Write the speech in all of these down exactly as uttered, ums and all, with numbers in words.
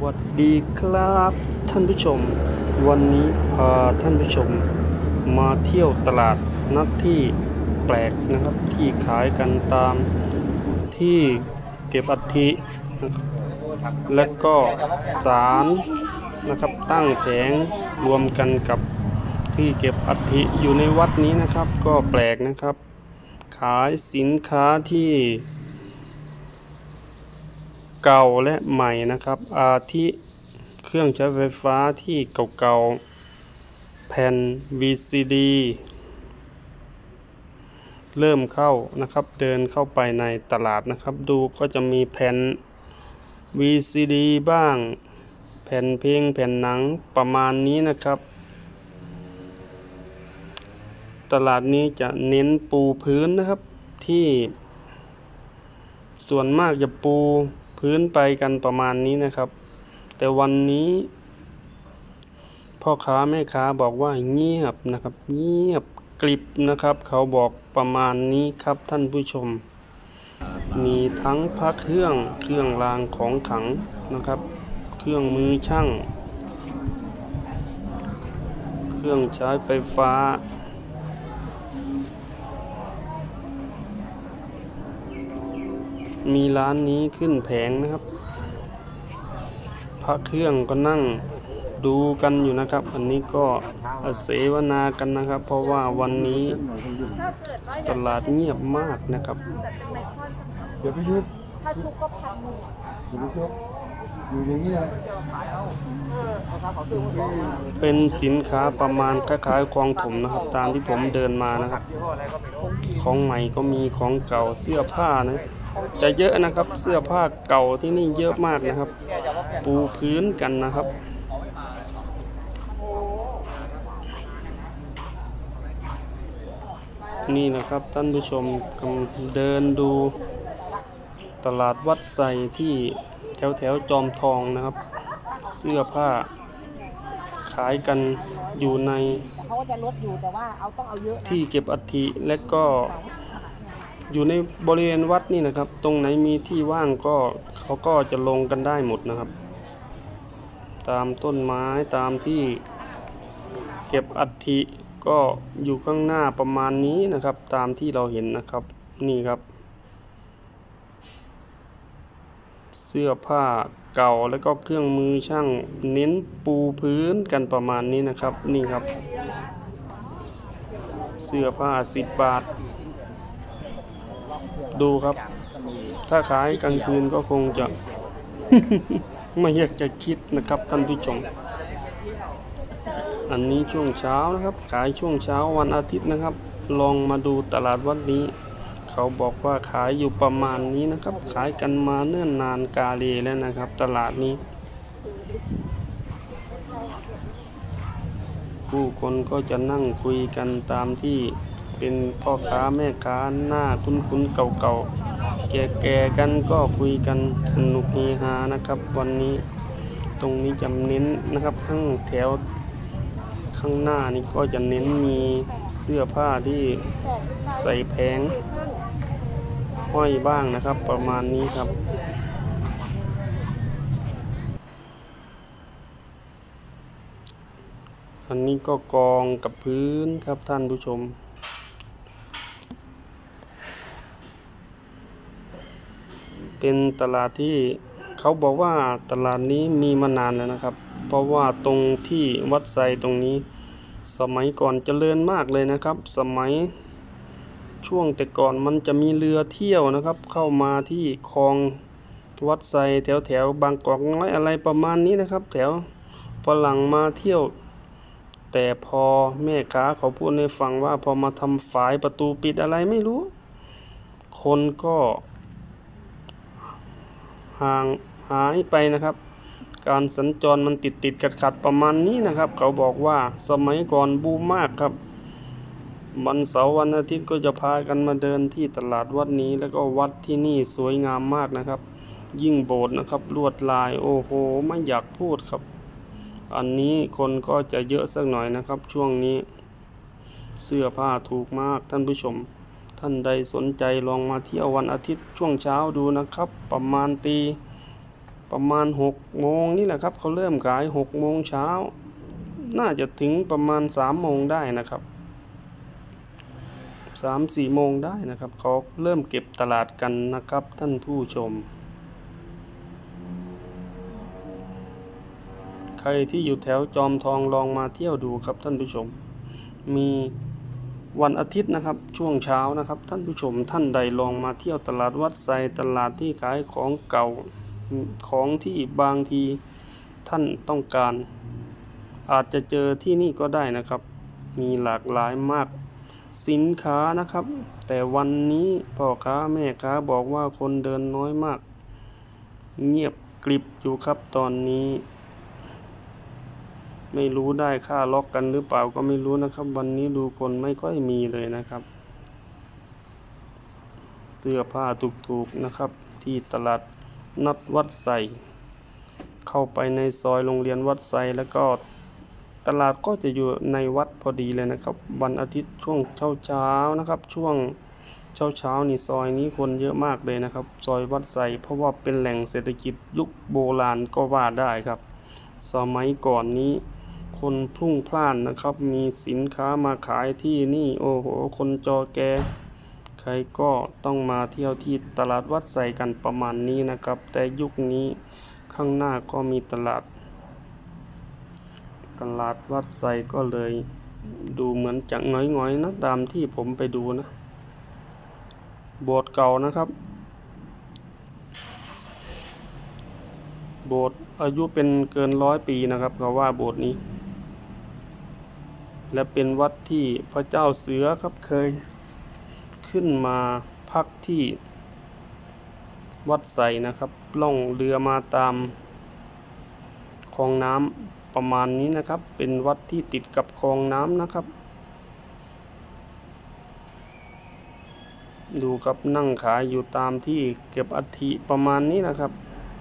วัสดีครับท่านผู้ชมวันนี้พาท่านผู้ชมมาเที่ยวตลาดนัดที่แปลกนะครับที่ขายกันตามที่เก็บอัฐินะครับและก็ศาลนะครับตั้งแผงรวมกันกับที่เก็บอัฐิอยู่ในวัดนี้นะครับก็แปลกนะครับขายสินค้าที่เก่าและใหม่นะครับอาทิเครื่องใช้ไฟฟ้าที่เก่าๆแผ่น วี ซี ดี เริ่มเข้านะครับเดินเข้าไปในตลาดนะครับดูก็จะมีแผ่น วี ซี ดี บ้างแผ่นเพลงแผ่นหนังประมาณนี้นะครับตลาดนี้จะเน้นปูพื้นนะครับที่ส่วนมากจะปูพื้นไปกันประมาณนี้นะครับแต่วันนี้พ่อค้าแม่ค้าบอกว่าเงียบนะครับเงียบกริบนะครับเขาบอกประมาณนี้ครับท่านผู้ชมมีทั้งพระเครื่องเครื่องรางของขลังนะครับเครื่องมือช่างเครื่องใช้ไฟฟ้ามีร้านนี้ขึ้นแผงนะครับพระเครื่องก็นั่งดูกันอยู่นะครับอันนี้ก็เสวนากันนะครับเพราะว่าวันนี้ตลาดเงียบมากนะครับเดี๋ยวไปยุบถ้าชุบก็พันหนึ่งเดี๋ยวไปยุบอยู่อย่างนี้เลยเป็นสินค้าประมาณคล้ายๆคลองถมนะครับตามที่ผมเดินมานะครับของใหม่ก็มีของเก่าเสื้อผ้านะจะเยอะนะครับเสื้อผ้าเก่าที่นี่เยอะมากนะครับปูพื้นกันนะครับนี่นะครับท่านผู้ชมกำลังเดินดูตลาดวัดไซที่แถวแถวจอมทองนะครับเสื้อผ้าขายกันอยู่ในที่เก็บอัฐิและก็อยู่ในบริเวณวัดนี่นะครับตรงไหนมีที่ว่างก็เขาก็จะลงกันได้หมดนะครับตามต้นไม้ตามที่เก็บอัฐิก็อยู่ข้างหน้าประมาณนี้นะครับตามที่เราเห็นนะครับนี่ครับเสื้อผ้าเก่าแล้วก็เครื่องมือช่างเน้นปูพื้นกันประมาณนี้นะครับนี่ครับเสื้อผ้าสิบบาทดูครับถ้าขายกลางคืนก็คงจะ ไม่อยากจะคิดนะครับท่านผู้ชมอันนี้ช่วงเช้านะครับขายช่วงเช้าวันอาทิตย์นะครับลองมาดูตลาดวัดนี้เขาบอกว่าขายอยู่ประมาณนี้นะครับขายกันมาเนิ่นนานกาเลแล้วนะครับตลาดนี้ผู้คนก็จะนั่งคุยกันตามที่เป็นพ่อค้าแม่ค้าหน้าคุ้นๆเก่าๆแก่ๆกันก็คุยกันสนุกเฮฮานะครับวันนี้ตรงนี้จะเน้นนะครับข้างแถวข้างหน้านี่ก็จะเน้นมีเสื้อผ้าที่ใส่แผงห้อยบ้างนะครับประมาณนี้ครับอันนี้ก็กองกับพื้นครับท่านผู้ชมเป็นตลาดที่เขาบอกว่าตลาดนี้มีมานานแล้วนะครับเพราะว่าตรงที่วัดไซตรงนี้สมัยก่อนเจริญมากเลยนะครับสมัยช่วงแต่ก่อนมันจะมีเรือเที่ยวนะครับเข้ามาที่คลองวัดไซแถวแถวบางกอกน้อยอะไรประมาณนี้นะครับแถวฝรั่งมาเที่ยวแต่พอแม่ค้าเขาพูดให้ฟังว่าพอมาทำฝายประตูปิดอะไรไม่รู้คนก็ห่างหายไปนะครับการสัญจรมันติดติดขัดขัดประมาณนี้นะครับเขาบอกว่าสมัยก่อนบูมมากครับวันเสาร์วันอาทิตย์ก็จะพากันมาเดินที่ตลาดวัดนี้แล้วก็วัดที่นี่สวยงามมากนะครับยิ่งโบสถ์นะครับลวดลายโอ้โหไม่อยากพูดครับอันนี้คนก็จะเยอะสักหน่อยนะครับช่วงนี้เสื้อผ้าถูกมากท่านผู้ชมท่านใดสนใจลองมาเที่ยววันอาทิตย์ช่วงเช้าดูนะครับประมาณตีประมาณหกโมงนี่แหละครับเขาเริ่มขายหกโมงเช้าน่าจะถึงประมาณสามโมงได้นะครับสามสี่โมงได้นะครับเขาเริ่มเก็บตลาดกันนะครับท่านผู้ชมใครที่อยู่แถวจอมทองลองมาเที่ยวดูครับท่านผู้ชมมีวันอาทิตย์นะครับช่วงเช้านะครับท่านผู้ชมท่านใดลองมาเที่ยวตลาดวัดไซตลาดที่ขายของเก่าของที่บางทีท่านต้องการอาจจะเจอที่นี่ก็ได้นะครับมีหลากหลายมากสินค้านะครับแต่วันนี้พ่อค้าแม่ค้าบอกว่าคนเดินน้อยมากเงียบกริบอยู่ครับตอนนี้ไม่รู้ได้ค่าล็อกกันหรือเปล่าก็ไม่รู้นะครับวันนี้ดูคนไม่ค่อยมีเลยนะครับเสื้อผ้าถูกๆนะครับที่ตลาดนัดวัดไซเข้าไปในซอยโรงเรียนวัดไซแล้วก็ตลาดก็จะอยู่ในวัดพอดีเลยนะครับวันอาทิตย์ช่วงเช้าๆนะครับช่วงเช้าๆนี่ซอยนี้คนเยอะมากเลยนะครับซอยวัดไซเพราะว่าเป็นแหล่งเศรษฐกิจยุคโบราณก็ว่าได้ครับสมัยก่อนนี้คนพลุ่งพล่านนะครับมีสินค้ามาขายที่นี่โอ้โหคนจอแกใครก็ต้องมาเที่ยวที่ตลาดวัดไซกันประมาณนี้นะครับแต่ยุคนี้ข้างหน้าก็มีตลาดตลาดวัดไซก็เลยดูเหมือนจะหงอยๆนะตามที่ผมไปดูนะโบสถ์เก่านะครับโบสถ์อายุเป็นเกินร้อยปีนะครับเขาว่าโบสถ์นี้และเป็นวัดที่พระเจ้าเสือครับเคยขึ้นมาพักที่วัดไซนะครับล่องเรือมาตามคลองน้ำประมาณนี้นะครับเป็นวัดที่ติดกับคลองน้ำนะครับดูกับนั่งขายอยู่ตามที่เก็บอัฐิประมาณนี้นะครับ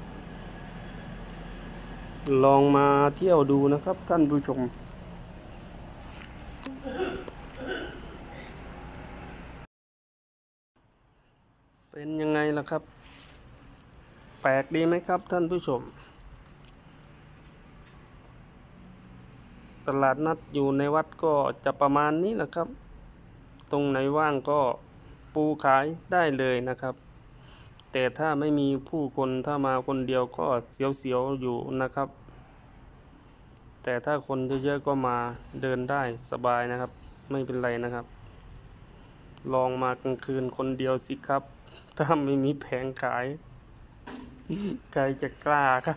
ลองมาเที่ยวดูนะครับท่านผู้ชมเป็นยังไงล่ะครับแปลกดีไหมครับท่านผู้ชมตลาดนัดอยู่ในวัดก็จะประมาณนี้แหละครับตรงไหนว่างก็ปูขายได้เลยนะครับแต่ถ้าไม่มีผู้คนถ้ามาคนเดียวก็เสียวๆอยู่นะครับแต่ถ้าคนเยอะๆก็มาเดินได้สบายนะครับไม่เป็นไรนะครับลองมากลางคืนคนเดียวสิครับถ้าไม่มีแผงขายใครจะกล้าครับ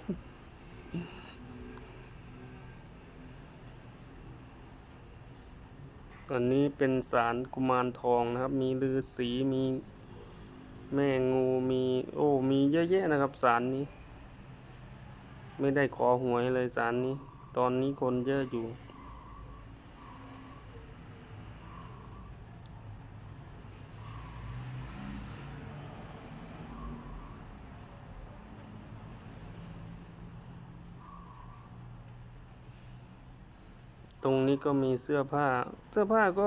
อันนี้เป็นศาลกุมารทองนะครับมีฤาษีมีแม่งูมีโอ้มีเยอะแยะนะครับศาลนี้ไม่ได้ขอหวยเลยศาลนี้ตอนนี้คนเยอะอยู่ตรงนี้ก็มีเสื้อผ้าเสื้อผ้าก็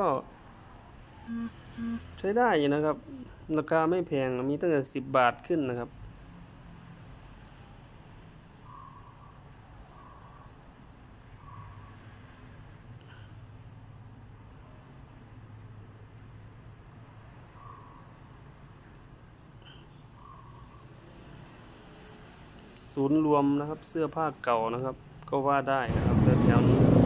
ใช้ได้อยู่นะครับราคาไม่แพงมีตั้งแต่สิบบาทขึ้นนะครับศูนย์รวมนะครับเสื้อผ้าเก่านะครับก็ว่าได้นะครับแถวนี้